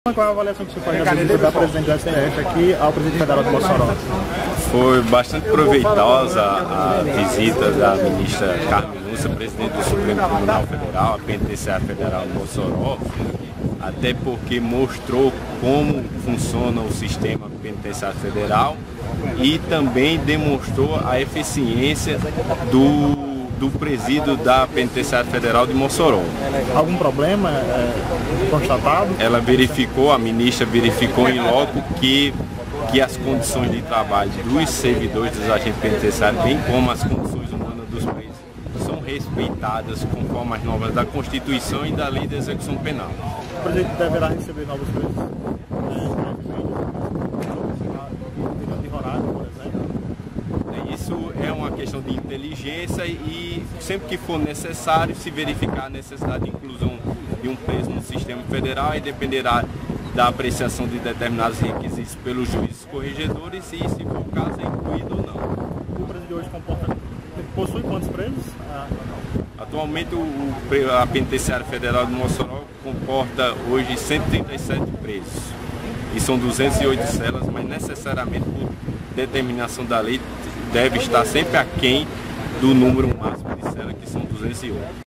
Qual é a avaliação que você faz da visita da presidente do STF aqui ao presidente federal de Mossoró? Foi bastante proveitosa a visita da ministra Carmen Lúcia, presidente do Supremo Tribunal Federal, a Penitenciária Federal de Mossoró, até porque mostrou como funciona o sistema penitenciário federal e também demonstrou a eficiência do presídio da Penitenciária Federal de Mossoró. Algum problema constatado? Ela verificou, a ministra verificou em loco que as condições de trabalho dos servidores dos agentes penitenciários, bem como as condições humanas dos presos, são respeitadas conforme as normas da Constituição e da Lei de Execução Penal. O presidente deverá receber novos presos? De horário, por exemplo? Isso é uma questão de inteligência e sempre que for necessário, se verificar a necessidade de inclusão de um preso no sistema federal, e dependerá da apreciação de determinados requisitos pelos juízes corregedores e, se for o caso, é incluído ou não. O presídio hoje possui quantos presos? Atualmente a Penitenciária Federal de Mossoró comporta hoje 137 presos e são 208 celas, mas necessariamente por determinação da lei deve estar sempre aquém do número máximo de celas, que são 208.